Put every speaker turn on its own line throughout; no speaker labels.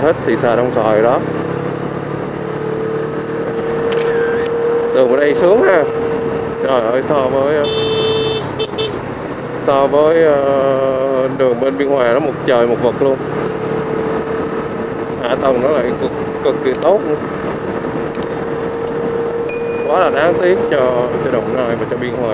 hết thị xã Đồng Xoài đó. Đường ở đây sướng ha. Trời ơi, so với đường bên Biên Hòa nó một trời một vực luôn. Hạ tầng nó lại cực kỳ tốt nữa. Quá là đáng tiếc cho Đồng Nai và cho Biên Hòa.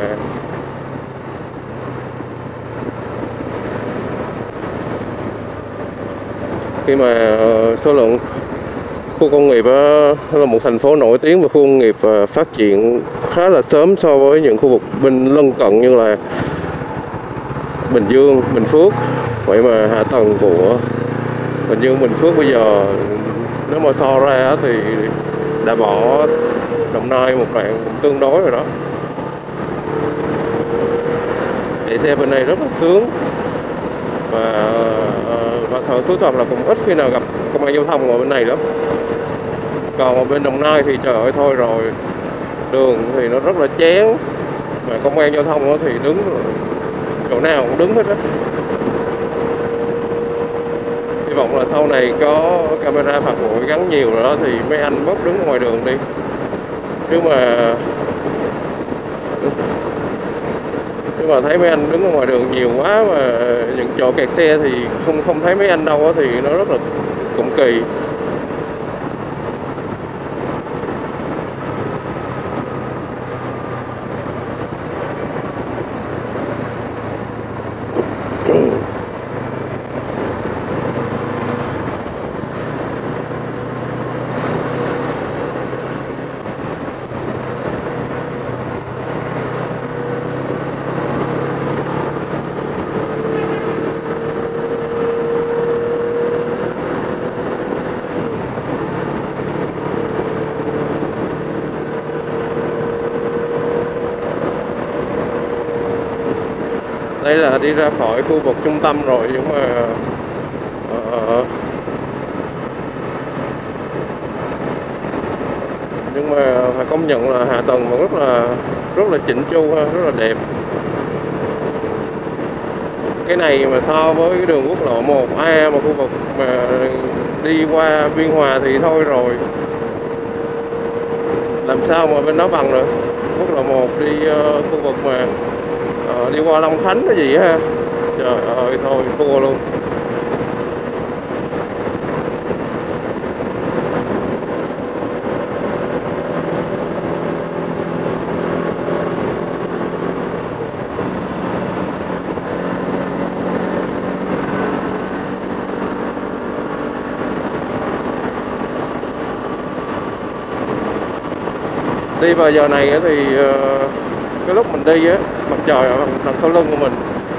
Khi mà số lượng khu công nghiệp là một thành phố nổi tiếng và khu công nghiệp phát triển khá là sớm so với những khu vực bên lân cận như là Bình Dương, Bình Phước. Vậy mà hạ tầng của Bình Dương, Bình Phước bây giờ nếu mà so ra thì đã bỏ Đồng Nai một đoạn tương đối rồi đó. Chạy xe bên này rất là sướng. Và thú thật là cũng ít khi nào gặp công an giao thông ở bên này lắm. Còn ở bên Đồng Nai thì trời ơi thôi rồi, đường thì nó rất là chén, mà công an giao thông thì đứng chỗ nào cũng đứng hết á. Hy vọng là sau này có camera phạt nguội gắn nhiều rồi đó thì mấy anh bớt đứng ngoài đường đi, chứ mà thấy mấy anh đứng ở ngoài đường nhiều quá mà những chỗ kẹt xe thì không thấy mấy anh đâu á, thì nó rất là cũng kỳ. Đây là đi ra khỏi khu vực trung tâm rồi, nhưng mà phải công nhận là hạ tầng vẫn rất là chỉnh chu ha, rất là đẹp. Cái này mà so với cái đường quốc lộ 1A mà khu vực mà đi qua Biên Hòa thì thôi rồi, làm sao mà bên đó bằng được. Quốc lộ 1 đi khu vực mà đi qua Long Khánh cái gì ha, trời ơi thôi thua luôn. Đi vào giờ này thì cái lúc mình đi á, mặt trời ở đằng sau lưng của mình,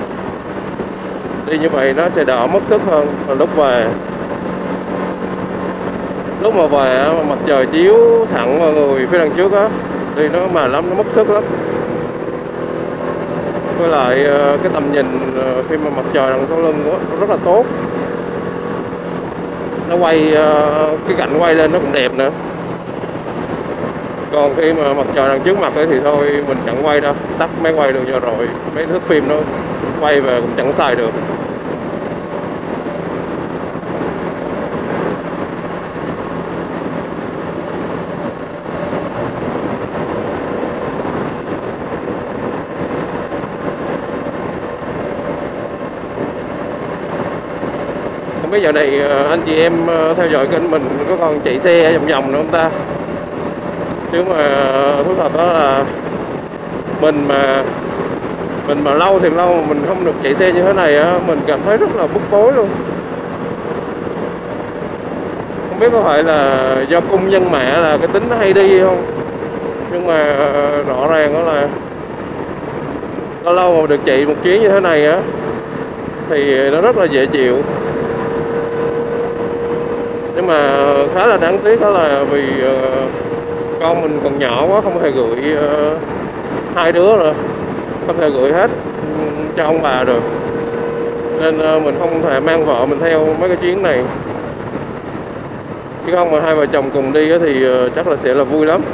đi như vậy nó sẽ đỡ mất sức hơn là lúc mà về mà mặt trời chiếu thẳng vào người phía đằng trước á, đi nó mệt lắm, nó mất sức lắm. Với lại cái tầm nhìn khi mà mặt trời đằng sau lưng nó rất là tốt, nó quay cái cảnh quay lên nó cũng đẹp nữa. Còn khi mà mặt trời đằng trước mặt ấy thì thôi mình chẳng quay đâu, tắt máy quay được cho rồi, mấy thước phim nó quay về cũng chẳng xài được. Không biết giờ này anh chị em theo dõi kênh mình có còn chạy xe vòng vòng nữa không ta? Chứ mà thú thật đó là mình mà lâu thì lâu mà mình không được chạy xe như thế này á, mình cảm thấy rất là bức bối luôn. Không biết có phải là do cung nhân mẹ là cái tính nó hay đi không, nhưng mà rõ ràng đó là lâu lâu mà được chạy một chuyến như thế này á thì nó rất là dễ chịu. Nhưng mà khá là đáng tiếc đó là vì con mình còn nhỏ quá, không thể gửi hai đứa rồi, không thể gửi hết cho ông bà được, nên mình không thể mang vợ mình theo mấy cái chuyến này. Chứ không mà hai vợ chồng cùng đi thì chắc là sẽ là vui lắm.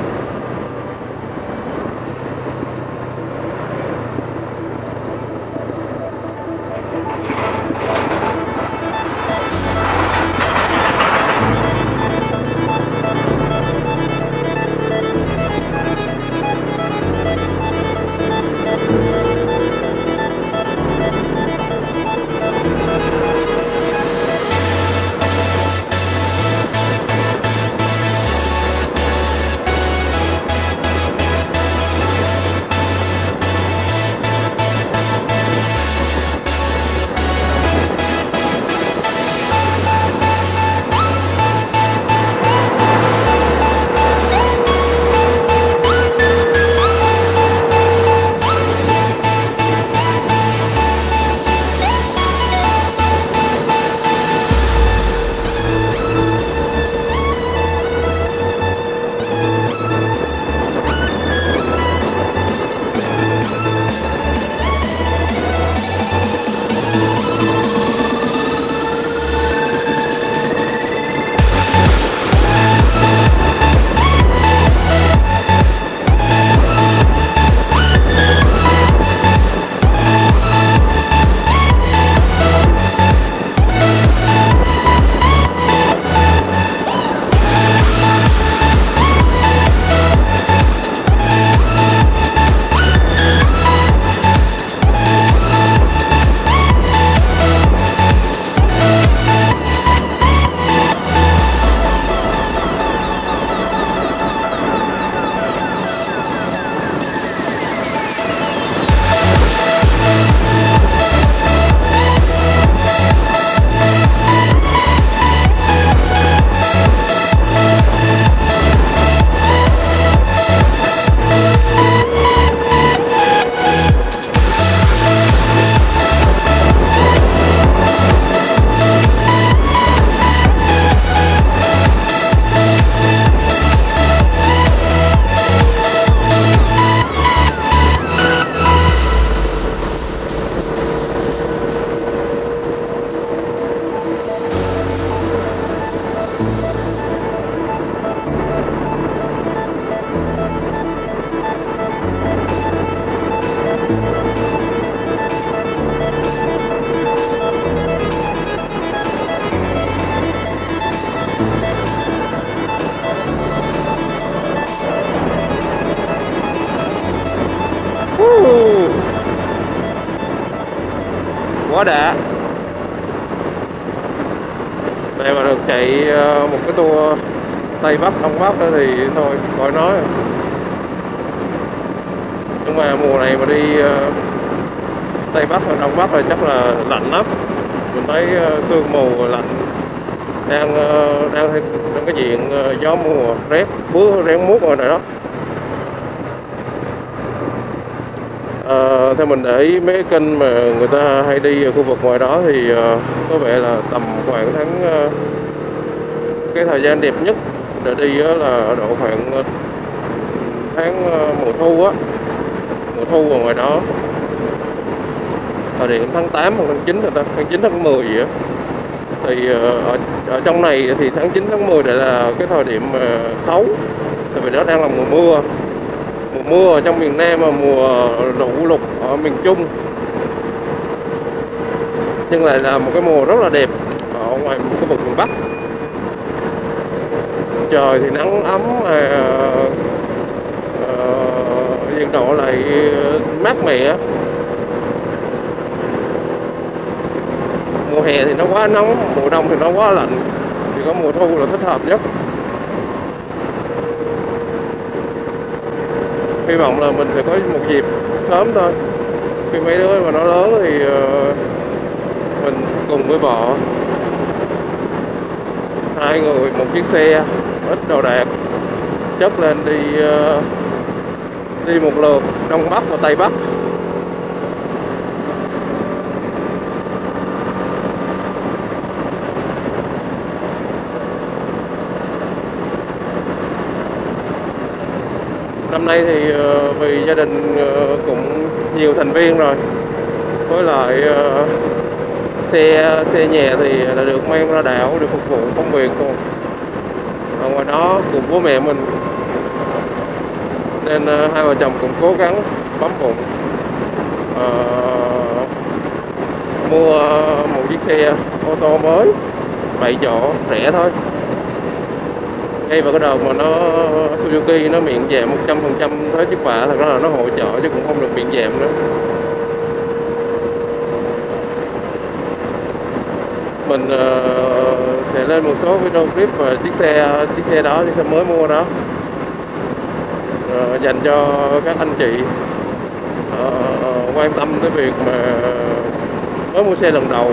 quá đã. Đây mà được chạy một cái tour Tây Bắc Đông Bắc đó thì thôi khỏi nói. Nhưng mà mùa này mà đi Tây Bắc và Đông Bắc là chắc là lạnh lắm. Mình thấy sương mù lạnh, đang cái diện gió mùa rét rét muốt rồi này đó. Theo mình để ý mấy kênh mà người ta hay đi ở khu vực ngoài đó thì có vẻ là tầm khoảng cái thời gian đẹp nhất để đi là độ khoảng tháng mùa thu á, mùa thu ở ngoài đó, thời điểm tháng 8 hoặc tháng 9 tháng 9 tháng 10 gì á. Thì ở trong này thì tháng 9 tháng 10 lại là cái thời điểm xấu, tại vì nó đang là mùa mưa ở trong miền Nam và mùa lũ lụt ở miền Trung, nhưng lại là một cái mùa rất là đẹp ở ngoài khu vực miền Bắc. Trời thì nắng ấm, nhiệt độ lại mát mẻ. Mùa hè thì nó quá nóng, mùa đông thì nó quá lạnh, thì có mùa thu là thích hợp nhất. Hy vọng là mình sẽ có một dịp sớm thôi, khi mấy đứa mà nó lớn thì mình cùng với vợ, hai người một chiếc xe ít đồ đạc, chất lên đi một lượt Đông Bắc và Tây Bắc. Năm nay thì vì gia đình cũng nhiều thành viên rồi, với lại xe nhà thì là được mang ra đảo để phục vụ công việc ở ngoài đó cùng bố mẹ mình, nên hai vợ chồng cũng cố gắng bấm bụng mua một chiếc xe ô tô mới 7 chỗ rẻ thôi. Ngay vào cái đợt mà Suzuki nó miễn giảm 100% thuế chiếc bạ, thật ra là nó hỗ trợ chứ cũng không được miễn giảm nữa. Mình sẽ lên một số video clip về chiếc xe đó, chiếc xe mới mua đó, dành cho các anh chị quan tâm tới việc mà mới mua xe lần đầu,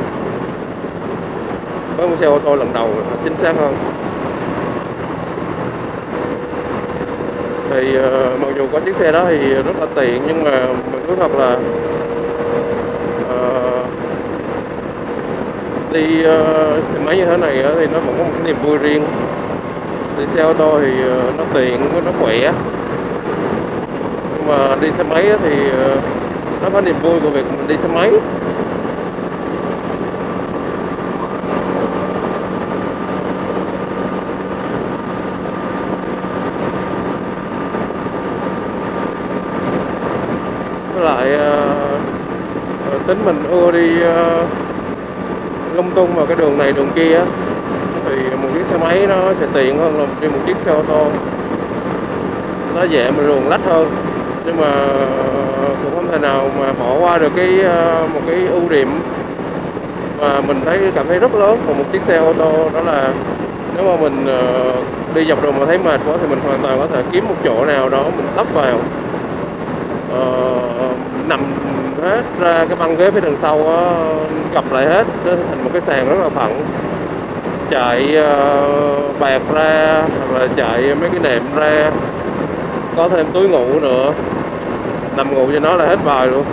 mới mua xe ô tô lần đầu chính xác hơn. Thì mặc dù có chiếc xe đó thì rất là tiện, nhưng mà mình nói thật là đi xe máy như thế này thì nó vẫn có một cái niềm vui riêng. Đi xe ô tô thì nó tiện, nó khỏe, nhưng mà đi xe máy thì nó có niềm vui của việc mình đi xe máy. Với lại tính mình ưa đi lung tung vào cái đường này đường kia, thì một chiếc xe máy nó sẽ tiện hơn là đi một chiếc xe ô tô, nó dễ mà luồn lách hơn. Nhưng mà cũng không thể nào mà bỏ qua được một cái ưu điểm mà mình cảm thấy rất lớn của một chiếc xe ô tô, đó là nếu mà mình đi dọc đường mà thấy mệt quá thì mình hoàn toàn có thể kiếm một chỗ nào đó mình tấp vào, nằm hết ra cái băng ghế phía đằng sau đó, gập lại hết thành một cái sàn rất là phẳng, chạy bạt ra hoặc là chạy mấy cái nệm ra, có thêm túi ngủ nữa, nằm ngủ cho nó là hết bài luôn.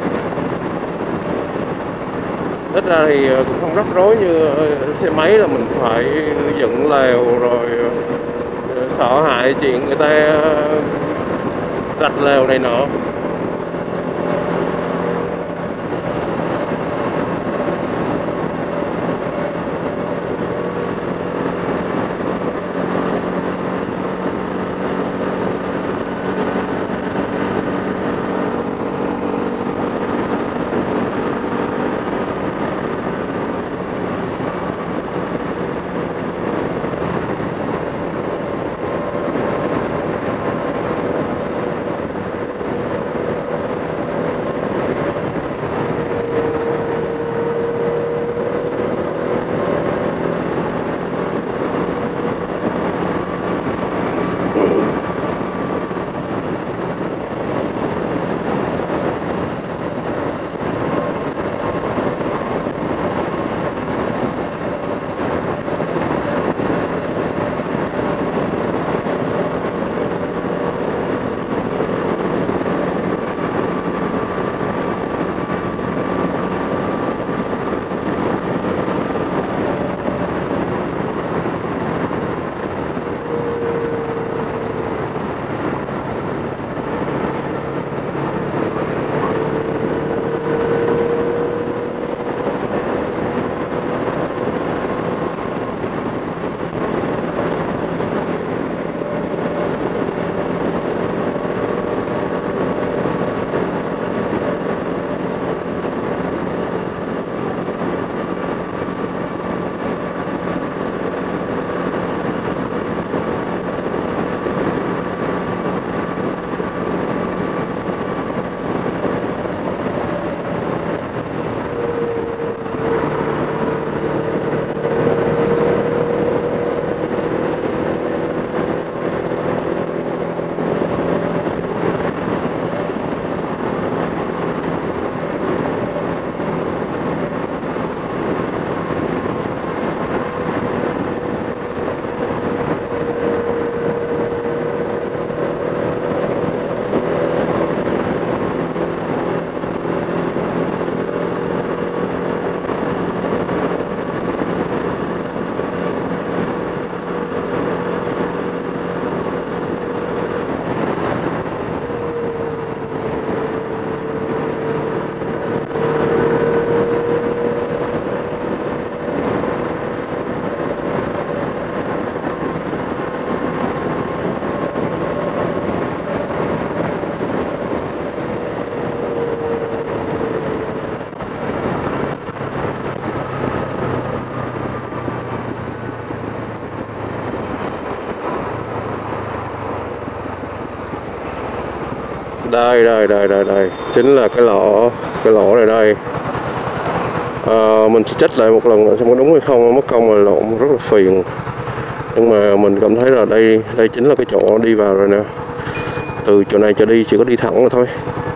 Ít ra thì cũng không rắc rối như xe máy là mình phải dựng lèo rồi sợ hãi chuyện người ta rạch lèo này nọ. Đây chính là cái lỗ này đây. Mình sẽ check lại một lần xem có đúng hay không, mất công mà lộn rất là phiền. Nhưng mà mình cảm thấy là đây chính là cái chỗ đi vào rồi nè. Từ chỗ này trở đi chỉ có đi thẳng mà thôi.